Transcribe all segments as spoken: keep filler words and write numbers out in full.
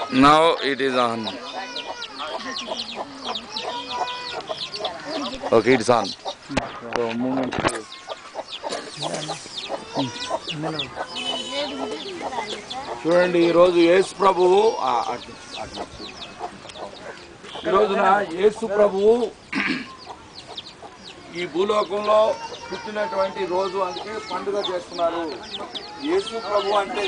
Now it is on. Okay, it's on. So movement. చూడండి ఈరోజు యేసు ప్రభువు ఈ రోజున యేసు ప్రభువు ఈ భూలోకంలో పుట్టినటువంటి రోజు అందుకే పండుగ చేస్తున్నారు. యేసు ప్రభు అంటే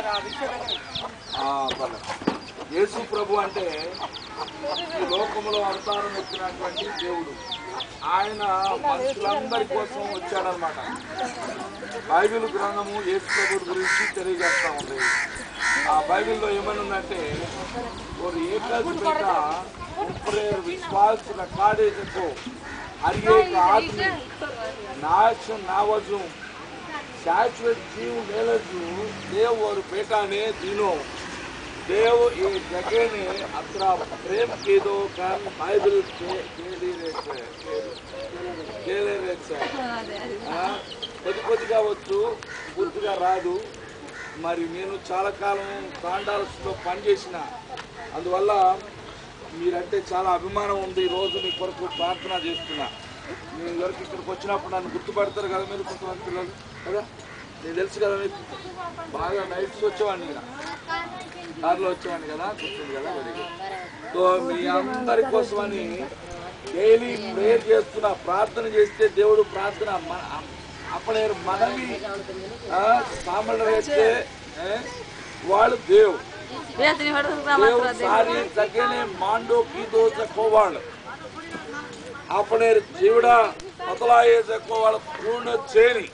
యేసు ప్రభు అంటే ఈ లోకంలో అవతారం ఎత్తినటువంటి దేవుడు. ఆయన మనుషులందరి కోసం వచ్చాడనమాట. బైబిల్ గ్రంథము యేసు ప్రభు గురించి తెలియజేస్తా ఉంది. ఆ బైబిల్లో ఏమని ఉందంటే और एक बेटा ऊपर विश्वास रखाड़े को हर एक आदमी नाच नावजू शाश्वत जीव मेलजू देव और बेटा ने दिनों देव ये जगह ने अत्र प्रेम के दो कान बाइबल के केली रेचे केले रेचे हाँ కొద్ది కొద్దిగా వచ్చు పూర్తిగా రాదు. మరి నేను చాలా కాలం కాండాల్స్లో పనిచేసిన అందువల్ల మీరంటే చాలా అభిమానం ఉంది. రోజు మీ కొరకు ప్రార్థన చేస్తున్నా. నేను ఎవరికి ఇక్కడికి వచ్చినప్పుడు నన్ను గుర్తుపడతారు కదా మీరు కొంతమంది పిల్లలు కదా. నేను తెలుసు కదా మీకు బాగా నైట్స్ వచ్చేవాడిని కదా, కార్లో వచ్చేవాడిని కదా, గుర్తుంది కదా. Very good. సో మీ అందరి కోసమని డైలీ ప్రేయర్ చేస్తున్నా. ప్రార్థన చేస్తే దేవుడు ప్రార్థన अपने मनवी सामने रहते वाले देव देव सारी जगह ने मांडो की दो जकोवाल अपने जीवड़ा बदलाये जकोवाल पूर्ण चेनी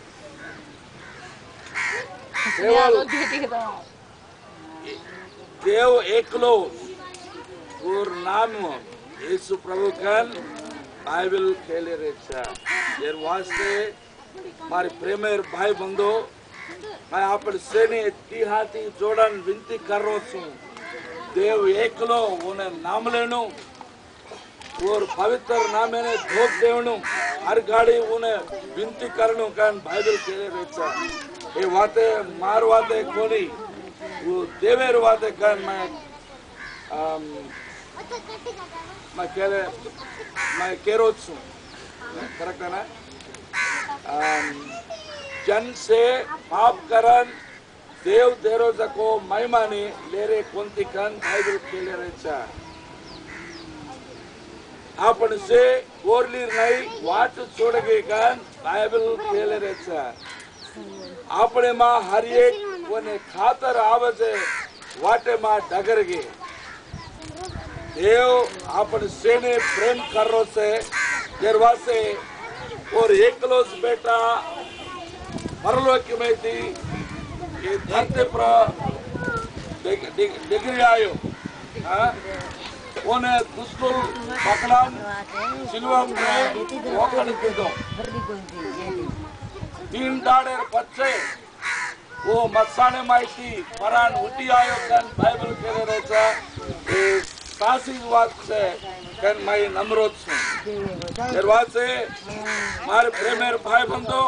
केवल देव एकलो और नाम यीशु प्रभु का बाइबल खेले रहता देर वास्ते हमारे प्रेमेर भाई बंधो मैं आप सेने तिहाती जोड़न विनती कर रहा हूँ. देव एकलो उन्हें नाम लेनो और पवित्र नाम ने धोख देवनो हर गाड़ी उन्हें विनती करनो कान बाइबल केले रेचा ये बातें मार बातें कोनी वो देवेर बातें कान मैं मैं केले मैं केरोच हूँ करेक्ट है ना. जन से पाप करन देव देरोज को महिमानी लेरे कोंती कन बाइबल खेले रेचा आपन से गोरली नहीं वाट छोड़ गए कन बाइबल खेले रेचा आपने माँ हर एक वने खातर आवाज़े वाटे माँ डगर गए देव आपन से ने प्रेम कर रो से देरवा से और एकलोस बेटा परलोक में थी ये धरती पर डिग्री आयो हाँ उन्हें दुष्टुल पकड़ान सिल्वर में वोकड़ के दो तीन डाले बच्चे वो मसाने माइटी परान उठी आयो कन बाइबल के रहता ये काशी वाद से कन माई नम्रोत से दरवाज़ से हमारे प्रेमेर भाई बंधो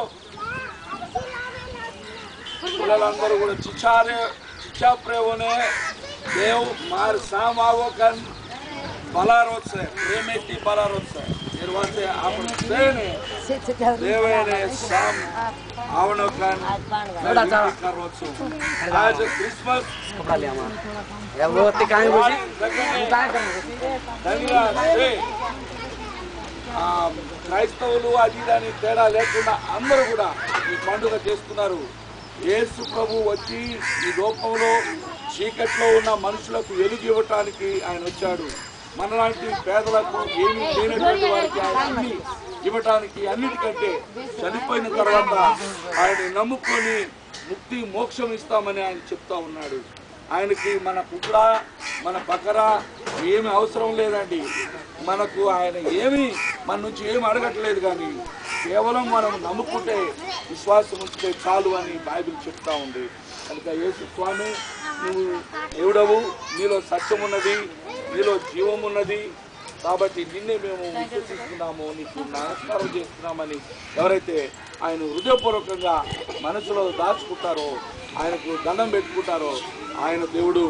पिల్లలందరూ కూడా చిచారే చిచా ప్రేవనే देव मार साम आवो कन बलारोत से प्रेमेती बलारोत से दरवाज़ से आपण सेने देवेने साम आवनो कन बड़ा करोत से आज क्रिसमस कपड़ा ले आमा या वो तिकान बुझी धन्यवाद से క్రైస్తవులు అజీదాని తేడా లేకుండా అందరూ కూడా ఈ పండుగ చేస్తున్నారు. యేసు ప్రభు వచ్చి ఈ లోకంలో చీకట్లో ఉన్న మనుషులకు వెలుగు ఇవ్వటానికి ఆయన వచ్చాడు. మనలాంటి పేదలకు ఏమీ లేనటువంటి వారికి ఆయన అన్ని ఇవ్వటానికి అన్నిటికంటే చనిపోయిన తర్వాత ఆయన నమ్ముకొని ముక్తి మోక్షం ఇస్తామని ఆయన చెప్తా ఉన్నాడు. ఆయనకి మన కుక్కడా మన బకరా ఏమి అవసరం లేదండి. మనకు ఆయన ఏమి మన నుంచి ఏమి అడగట్లేదు కానీ కేవలం మనం నమ్ముకుంటే విశ్వాసం ఉంచితే చాలు అని బైబిల్ చెప్తా ఉంది. కనుక యేసు స్వామి నువ్వు దేవుడవు, నీలో సత్యం ఉన్నది, నీలో జీవం ఉన్నది కాబట్టి నిన్నే మేము విశ్వసిస్తున్నాము, నీకు నమస్కారం చేస్తున్నామని ఎవరైతే ఆయన హృదయపూర్వకంగా మనసులో దాచుకుంటారో ఆయనకు దండం పెట్టుకుంటారో ఆయన దేవుడు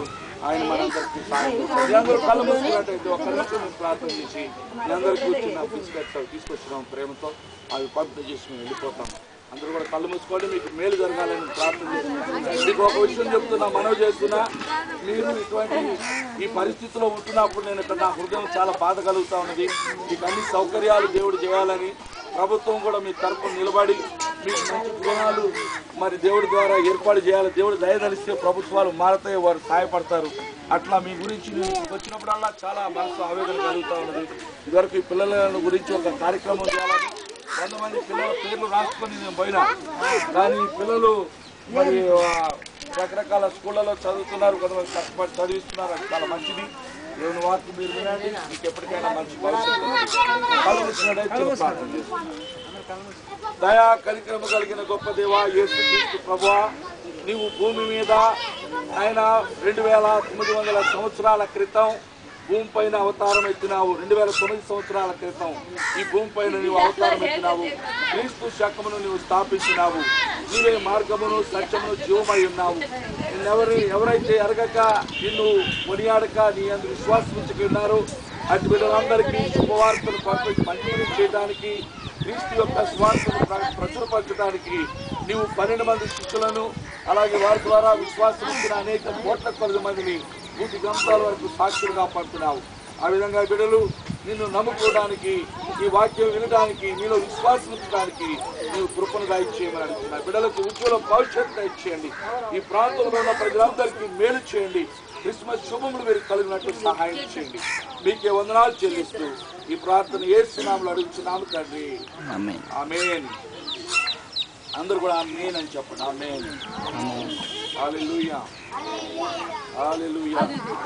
ఆయన మనందరికీ సాయం చేస్తాడు. మీ అందరూ కళ్ళు మూసుకున్నట్టయితే ఒక్క నిమిషం మేము ప్రార్థన చేసి మీ అందరూ కూర్చున్న బిస్కెట్స్ తీసుకొచ్చినాం ప్రేమతో అవి పంపిణీ చేసి మేము వెళ్ళిపోతాం. అందరూ కూడా కళ్ళు మూసుకోండి. మీకు మేలు జరగాలని ప్రార్థన చేస్తున్నాం. మీకు ఒక విషయం చెప్తున్నా, మనవి చేస్తున్నా, మీరు ఇటువంటి ఈ పరిస్థితిలో ఉంటున్నప్పుడు నేను ఇక్కడ నా హృదయం చాలా బాధ కలుగుతూ ఉన్నది. మీకు అన్ని సౌకర్యాలు దేవుడు చేయాలని ప్రభుత్వం కూడా మీ తరఫున నిలబడి మీకు మంచి గృహాలు మరి దేవుడి ద్వారా ఏర్పాటు చేయాలి. దేవుడు దయదలిస్తే ప్రభుత్వాలు మారతాయి, వారు సహాయపడతారు. అట్లా మీ గురించి వచ్చినప్పుడల్లా చాలా మనసు ఆవేదన కలుగుతూ ఉన్నది. ఇదివరకు ఈ పిల్లల గురించి ఒక కార్యక్రమం చేయాలని కొంతమంది పిల్లల పేర్లు రాసుకొని నేను పోయినా, కానీ పిల్లలు మరి రకరకాల స్కూళ్ళలో చదువుతున్నారు, కొంతమంది కష్టపడి చదివిస్తున్నారు. అది చాలా మంచిది. దేవుని వార్త మీరు వినండి, మీకు ఎప్పటికైనా మంచి భవిష్యత్తు. ప్రార్థన చేస్తున్నారు. దయా కనికరము కలిగిన గొప్ప దేవా యేసుక్రీస్తు ప్రభువా, నీవు భూమి మీద ఆయన రెండు వేల తొమ్మిది వందల సంవత్సరాల క్రితం భూమి పైన అవతారం ఎత్తినావు. రెండు వేల తొమ్మిది సంవత్సరాల క్రితం ఈ భూమి పైన నీవు అవతారం ఎత్తినావు. క్రీస్తు శకమును నీవు స్థాపించినావు. నీవే మార్గమును సత్యమును జీవమై ఉన్నావు. నిన్నెవరి ఎవరైతే ఎరగక నిన్ను కొనియాడక నీ అందు విశ్వాసం ఉంచుకున్నారో అటు బిడ్డలందరికీ శుభవార్తను పంపించి మంచి చేయడానికి, క్రీస్తు యొక్క స్వార్థను ప్రచురపరచడానికి నీవు పన్నెండు మంది శిష్యులను అలాగే వారి ద్వారా విశ్వాసం ఇచ్చిన అనేక కోట్ల కొద్ది మందిని భూతి గ్రంథాల వరకు సాక్షులుగా పంపినావు. ఆ విధంగా బిడ్డలు నిన్ను నమ్ముకోవడానికి, ఈ వాక్యం వినడానికి, నీలో విశ్వాసం ఉంచడానికి నీవు కృపను దయచేయమని అడుగుతున్నా. బిడ్డలకు ఉజ్వల భవిష్యత్తు దయచేయండి. ఈ ప్రాంతంలో ఉన్న ప్రజలందరికీ మేలు చేయండి. క్రిస్మస్ శుభములు మీరు కలిగినట్టు సహాయం చేయండి. మీకే వందనాలు చెల్లిస్తూ ఈ ప్రార్థన యేసు నామములో అడుగుతున్నాము తండ్రి, ఆమేన్. అందరూ కూడా ఆమేన్ అని చెప్పండి. ఆమేన్. హల్లెలూయా, హల్లెలూయా.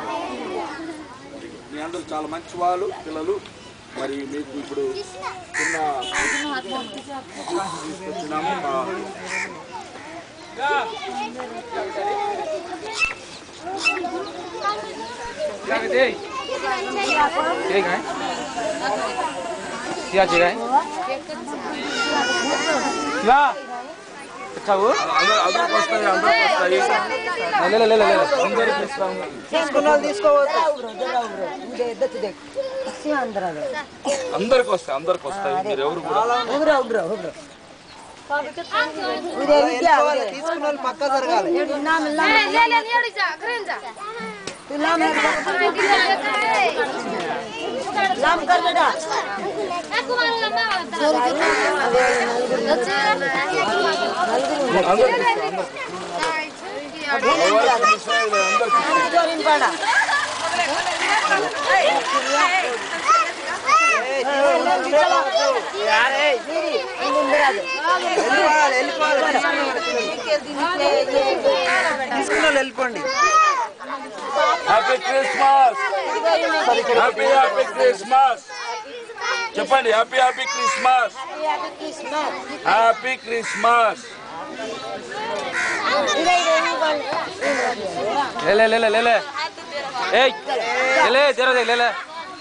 మీ అందరూ చాలా మంచి వాళ్ళు పిల్లలు. మరి మీకు ఇప్పుడు చిన్న తీసుకొచ్చినాము. అందరికి వస్తాయి, అందరికి వస్తాయి. మీరు ఎవరు కూడా తీసుకున్న వాళ్ళు పక్కా జరగాలి. వెళ్ళిపోండి. Happy Christmas, happy happy Christmas చెప్పండి. Happy happy Christmas, happy Christmas. ले ले ले ले ले ले ए ले ले जरा देख ले ले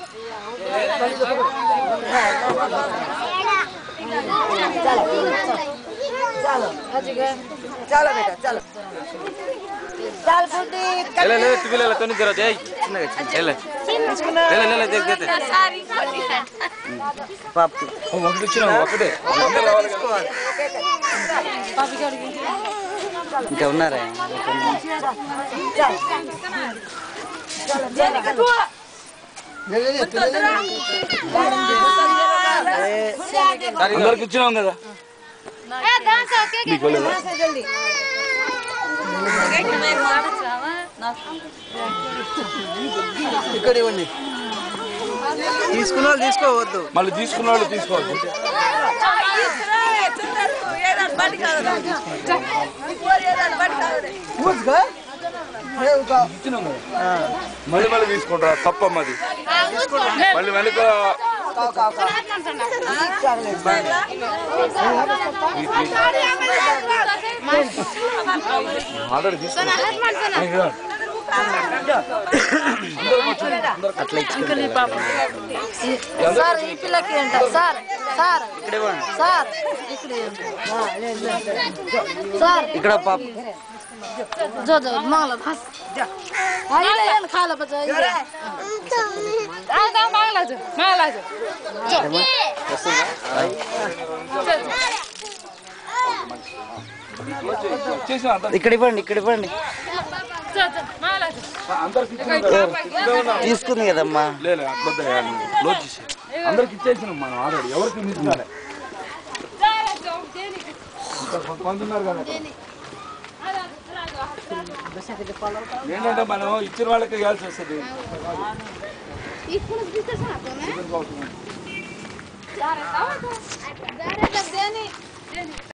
चलो चलो बेटा चलो चल बुड्डी ले ले तू भी ले ले तो नहीं जरा दे ले ले ले ले ले देख देते पाप हम वक्त వచ్చినా ఒకటే అందరూ రావాలి కదా పాపి గారికి ఇంకా ఉన్నారా అందరికి ఇచ్చినాం కదా ఇక్కడ ఇవ్వండి. తీసుకున్న వాళ్ళు తీసుకోవద్దు, మళ్ళీ తీసుకున్న వాళ్ళు తీసుకోవద్దు. మళ్ళీ మళ్ళీ తీసుకుంటారా? తప్పమ్మది మళ్ళీ వెనుక ఆల్రెడీ తీసుకున్నా. సార్ ఈ పిల్లకి ఏంట సార్ సార్ సార్ సార్ ఇక్కడ పాప जो जो मांगला बस आई ले न खा ले बच्चा ये आ दा मांगला जो मांगला जो ఇక్కడ ఇవ్వండి ఇక్కడ ఇవ్వండి తీసుకుంది కదమ్మా లేదు క్లోజ్ చేసి అందరికి ఇచ్చేసినాం మనం ఆల్రెడీ ఎవరికి మిస్ కాలే కొంతమంది ఉన్నారు కదా ఏంటంటే మనం ఇచ్చిన వాళ్ళకి ఇవ్వాల్సి వస్తుంది